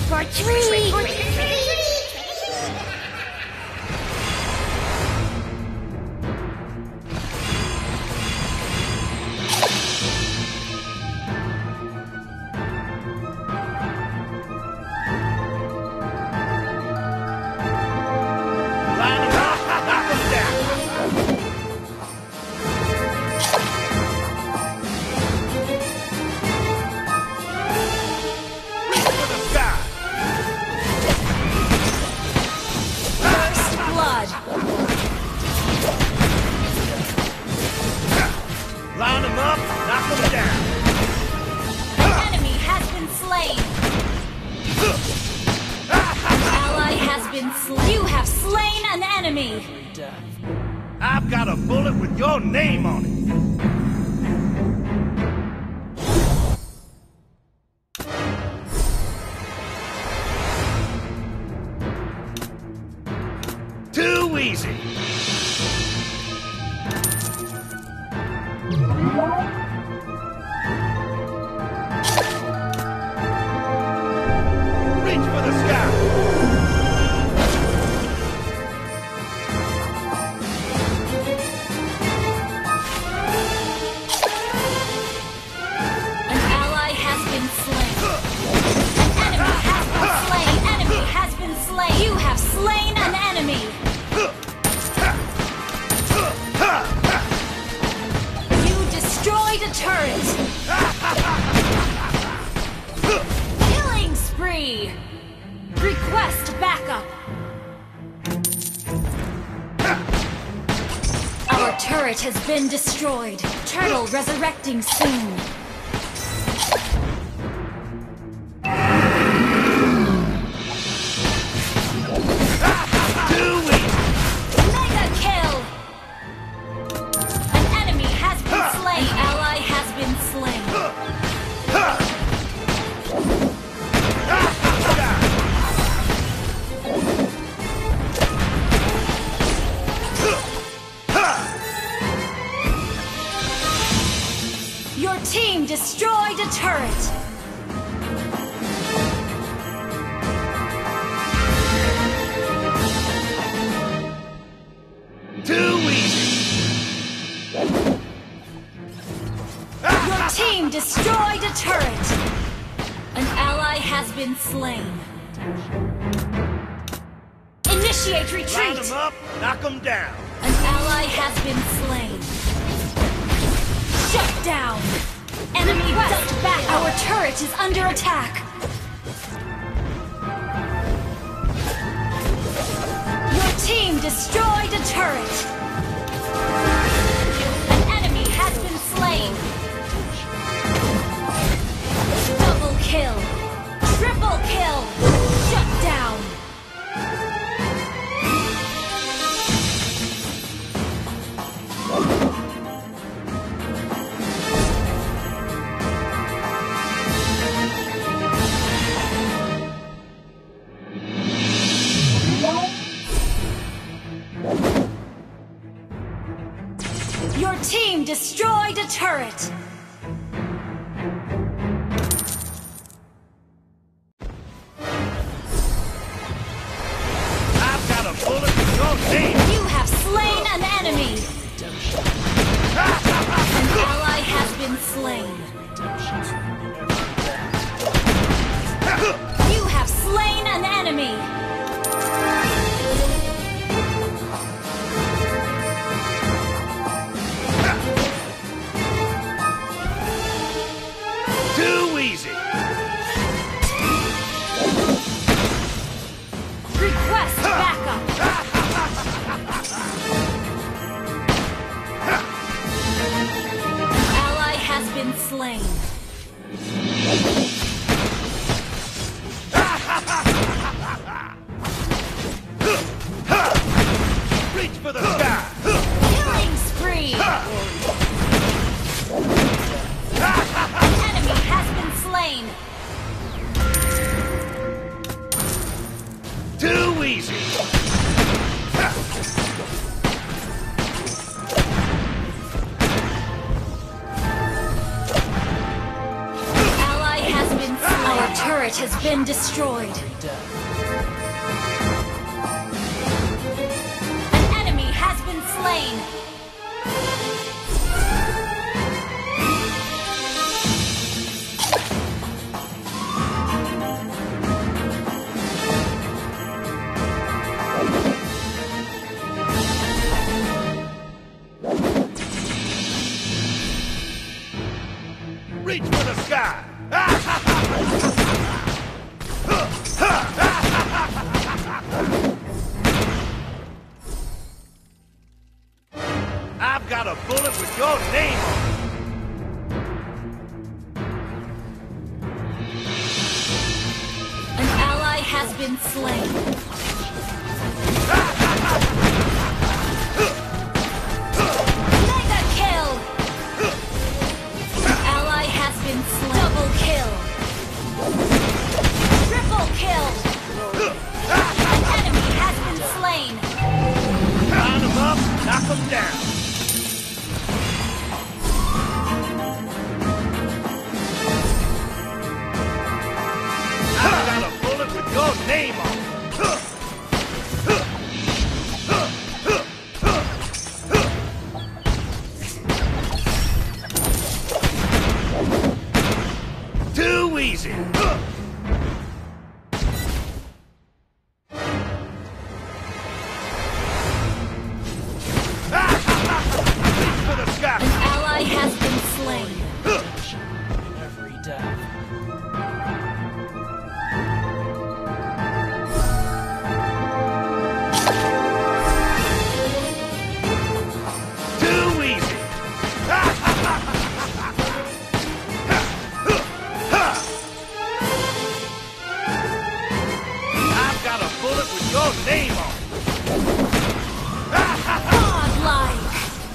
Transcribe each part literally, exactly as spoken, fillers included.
for treat! I've got a bullet with your name on it. Too easy. Reach for the sky. Killing spree! Request backup! Our turret has been destroyed. Turtle resurrecting soon. Mega kill! An enemy has been slain. An ally has been slain. Your team destroyed a turret! Too easy! Your team destroyed a turret! An ally has been slain. Initiate retreat! Round them up, knock them down. An ally has been slain. Shut down! Enemy ducked back! Our turret is under attack! Your team destroyed a turret! An enemy has been slain! Double kill! Triple kill! Shut down! Your team destroyed a turret! I've got a bullet with your name. You have slain an enemy! An ally has been slain. You have slain an enemy! Too easy. Request backup! An ally has been slain. Reach for the sky. Killing spree! An enemy has been slain. turret has been destroyed. An enemy has been slain. Reach for the sky! I've got a bullet with your name on it! An ally has been slain. Mega kill! An ally has been slain. Double kill! Triple kill! An enemy has been slain. Line them up, knock them down! I've got a bullet with your name on it! Too easy! Reach for the sky! An ally has been slain. In every death. Too easy! I've got a bullet with your name on it! Godlike!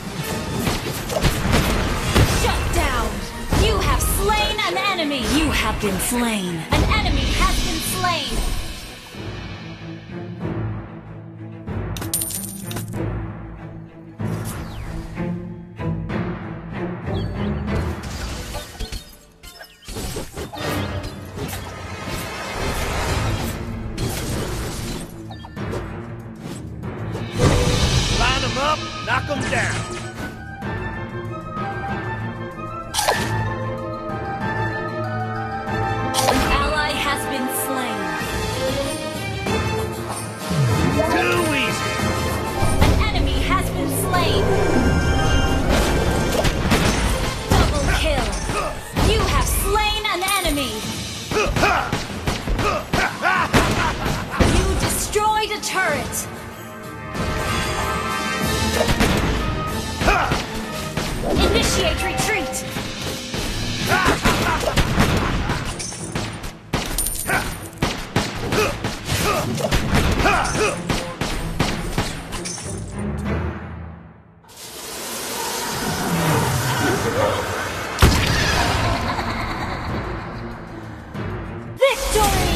Shut down! You have slain an enemy! You have been slain! An enemy has been slain! Line them up, knock them down! An ally has been slain. Too easy! An enemy has been slain. Double kill. You have slain an enemy. You destroyed a turret. Initiate retreat. Victory!